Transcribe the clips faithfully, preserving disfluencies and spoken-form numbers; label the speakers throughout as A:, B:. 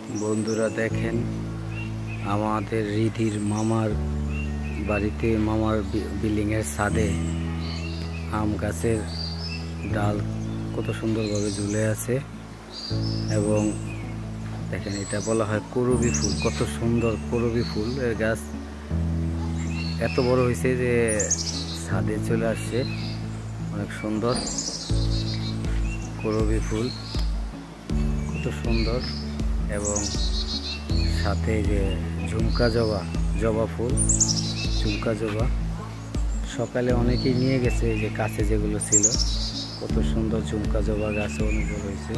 A: বন্ধুরা দেখেন, আমাদের রিধির মামার বাড়িতে মামার বিল্ডিংয়ের ছাদে আম গাছের ডাল কত সুন্দরভাবে ঝুলে আছে। এবং দেখেন, এটা বলা হয় করবি ফুল। কত সুন্দর করবি ফুল এর গাছ, এত বড় হয়েছে যে ছাদে চলে আসছে। অনেক সুন্দর করবি ফুল, কত সুন্দর। এবং সাথে যে ঝুমকা জবা, জবা ফুল, ঝুমকা জবা সকালে অনেকেই নিয়ে গেছে। এই যে কাছে যেগুলো ছিল, কত সুন্দর ঝুমকা জবা গাছে অনেক বড় হয়েছে।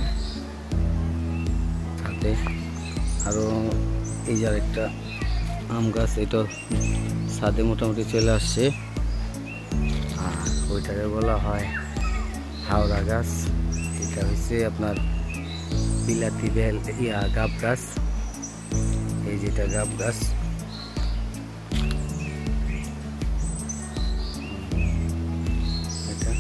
A: সাথে আরও এই যে আরেকটা আম গাছ, এটা ছাদে মোটামুটি চলে আসছে। আর ওইটাকে বলা হয় হাওড়া গাছ। এটা হচ্ছে আপনার বিলাতি বেল ইয়া গাব গাছ। এই যেটা গাব গাছ, এটা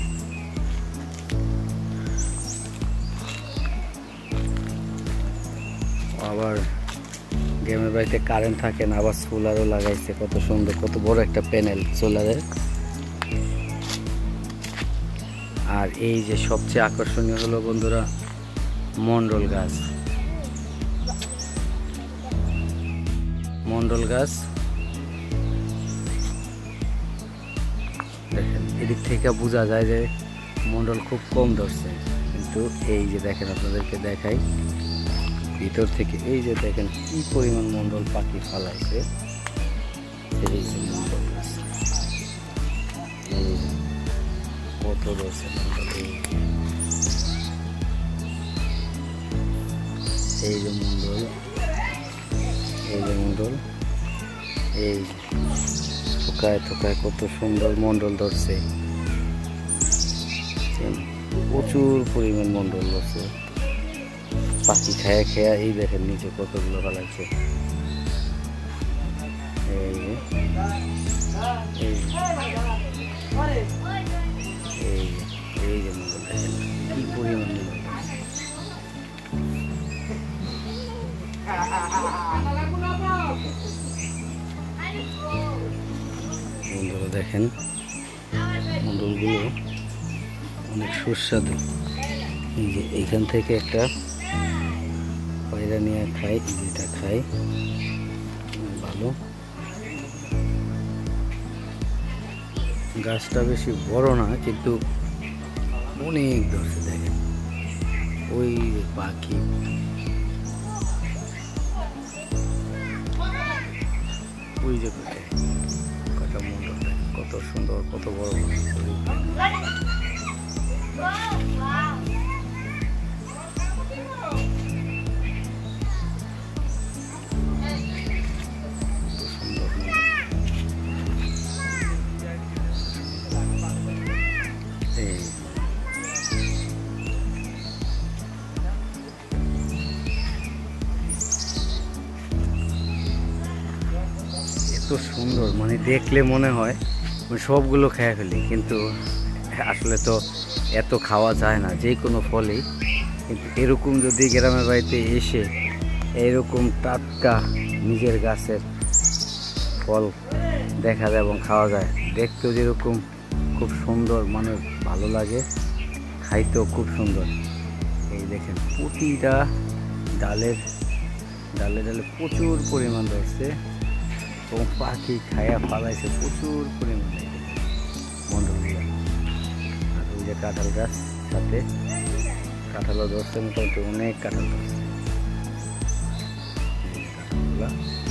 A: আবার গ্রামের বাড়িতে কারেন্ট থাকে না, আবার সোলারও লাগাইছে। কত সুন্দর, কত বড় একটা প্যানেল সোলারের। আর এই যে সবচেয়ে আকর্ষণীয় হলো বন্ধুরা মন্ডল গাছ। মন্ডল গাছ দেখেন, এদিক থেকে বোঝা যায় যে মন্ডল খুব কম ধরছে, কিন্তু এই যে দেখেন, আপনাদেরকে দেখাই ভিতর থেকে। এই যে দেখেন কি পরিমাণ মন্ডল পাখি ফালাইছে। এই যে মন্ডল গাছ, এই কত ধরছে মন্ডল। এই যে মন্ডল, এই যে মন্ডল, এই থোকায় থোকায় কত সুন্দর মন্ডল ধরছে। প্রচুর পরিমাণ মন্ডল ধরছে, পাখি খায়া খেয়া। এই দেখেন নিচে কতগুলো ফেলাইছে। এই যে এই এই যে মন্ডল দেখেন কি পরিমাণ মন্ডল। বন্ধুরা দেখেন, মন্ডলগুলো অনেক সুস্বাদু। এই যে এইখান থেকে একটা পায়রা নিয়ে খাই, যেটা খাই ভালো। গাছটা বেশি বড় না, কিন্তু অনেক ধরছে। দেখেন ওই পাখি, ওই যে কটা মন্ডল, কত সুন্দর, কত বড় এত সুন্দর। মানে দেখলে মনে হয় সবগুলো খেয়ে ফেলি, কিন্তু আসলে তো এত খাওয়া যায় না যে কোনো ফলই। কিন্তু এরকম যদি গ্রামের বাড়িতে এসে এরকম টাটকা নিজের গাছের ফল দেখা যায় এবং খাওয়া যায়, দেখতেও যেরকম খুব সুন্দর, মানে ভালো লাগে, খাইতেও খুব সুন্দর। এই দেখেন প্রতিটা ডালের ডালে ডালে প্রচুর পরিমাণ ধরছে এবং পাখি খায়া ফালাইছে প্রচুর পরিমাণে মন্ডলগুলো। আর ওই যে কাঁঠাল গাছ, সাথে কাঁঠালও ধরছে, মোটামুটি অনেক কাঁঠাল ধরছে। কাঁঠালগুলা